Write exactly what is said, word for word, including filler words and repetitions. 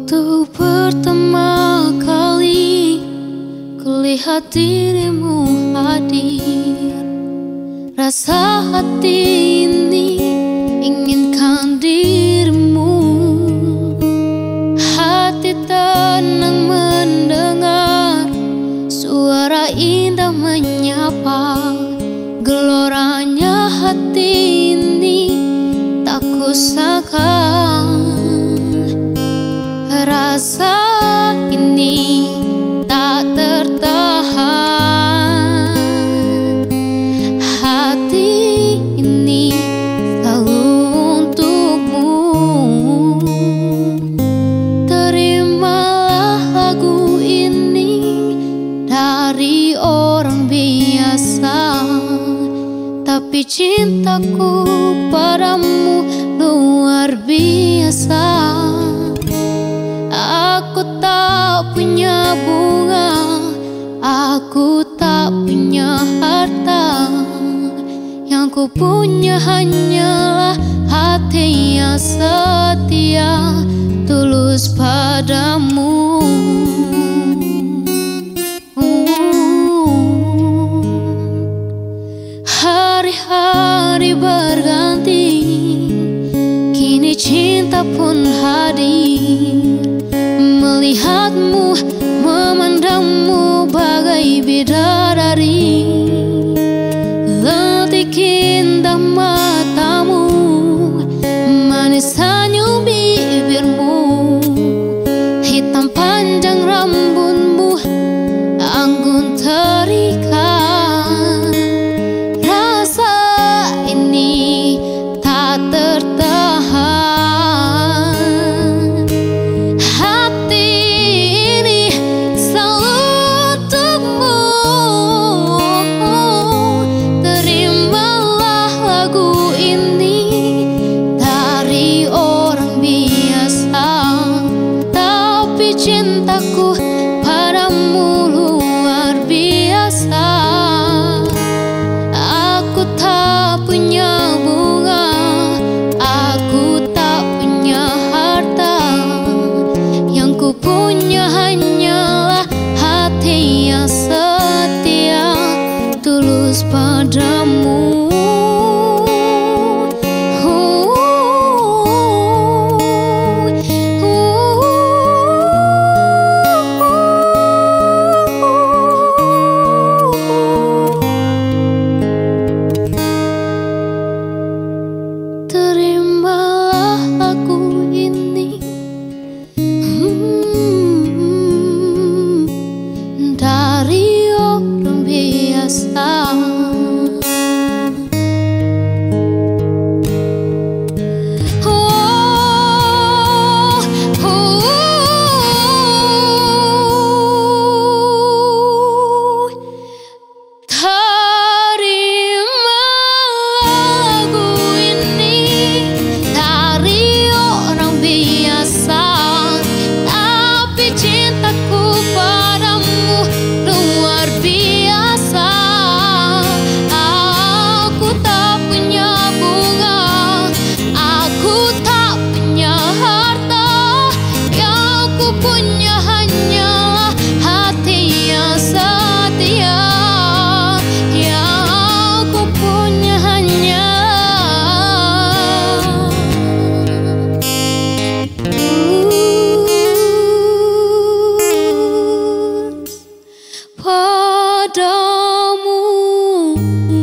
Waktu pertama kali kulihat dirimu hadir, rasa hati ini inginkan dirimu. Hati tenang mendengar suara indah menyapa. Geloranya hati ini tak kusangka. Rasa ini tak tertahan. Hati ini selalu untukmu. Terimalah lagu ini dari orang biasa, tapi cintaku padamu luar biasa. Aku tak punya bunga, aku tak punya harta. Yang ku punya hanyalah hati yang setia, tulus padamu. Hari-hari berganti, kini cinta pun hadir. Melihatmu, memandangmu bagai bidadari. Letik indah matamu, manis senyum bibirmu. Hitam panjang rambutmu, anggun terikat. Rasa ini tak tertahan. Cintaku padamu luar biasa. Aku tak punya bunga, aku tak punya harta. Yang ku punya hanyalah hati yang setia, tulus padamu. Terimalah lagu ini hmm, dari orang biasa. Oh, oh, oh. Terima lagu ini dari orang biasa, tapi cintaku padamu luar biasa. Aku tak punya bunga, aku tak punya harta. Yang ku punya hanyalah hati yang setia. Yang aku punya hanya padamu.